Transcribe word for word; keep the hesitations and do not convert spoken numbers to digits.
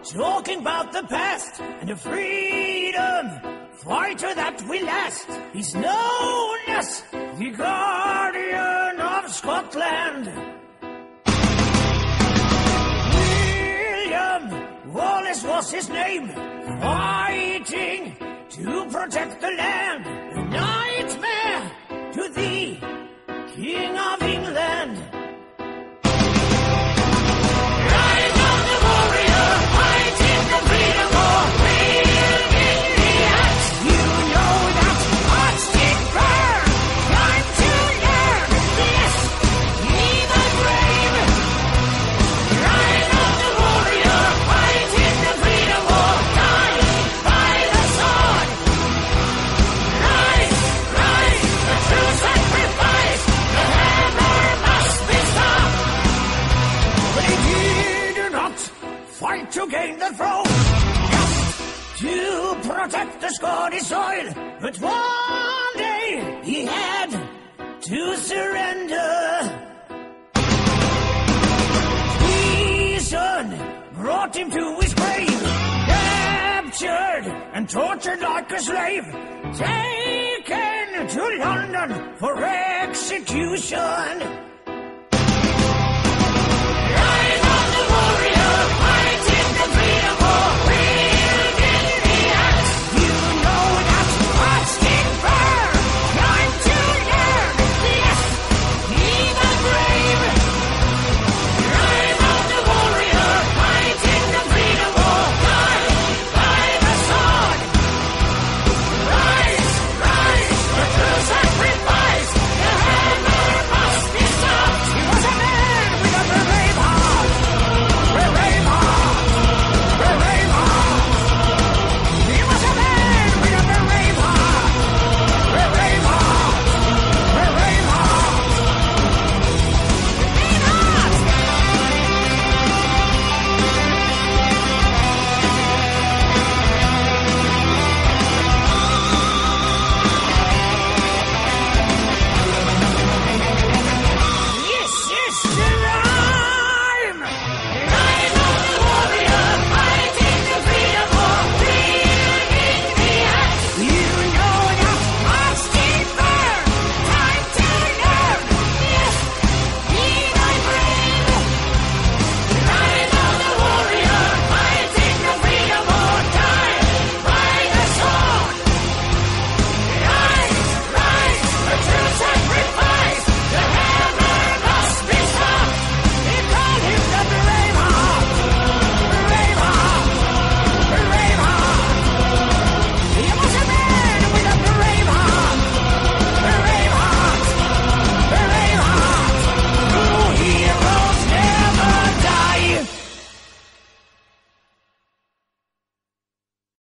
talking about the past and the freedom fighter that will last. He's known as the Guardian of Scotland. William Wallace was his name, fighting to protect the land. A nightmare to the King of England. Fight to gain the throne, just to protect the Scottish soil. But one day he had to surrender. Treason brought him to his grave, captured and tortured like a slave, taken to London for execution.